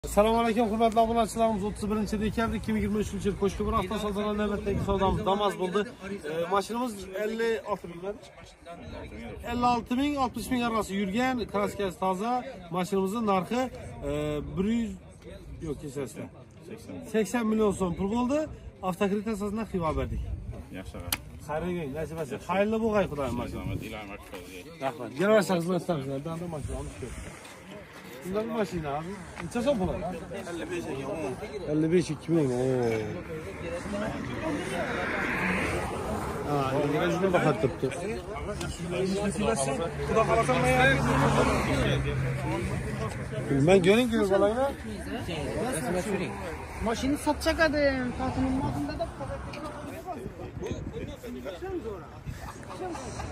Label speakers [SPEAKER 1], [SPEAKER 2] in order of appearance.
[SPEAKER 1] Assalomu alaykum, hurmatli obunachilarimiz. 31-dekabr 2023 yil qo'shni bir hafta savdolar navbatdagi savdomiz Damas bo'ldi. Mashinamiz 56 mingdan 56 ming 60 ming arası yurgan, kraskasi toza. Mashinamizning narxi 100 yo'q, kechasizlar. 80 million so'm pul bo'ldi. Avtokredit asosida xabar berdik.
[SPEAKER 2] Yaxshi.
[SPEAKER 1] Xayrli, nasib etsa. Xayrli bo'lg'ay, xudoyim mashina. Rahmat. Yaraşlar xizmatlaringizdan da mashina olib keldik. Bunlar bir maşina abi. Neçə son pula? 55 2000. 55 2000. Oo. Ha, yine bakat tuttu. Ben görün ki balayına.
[SPEAKER 3] Maşını satacak adam. Tatının altında da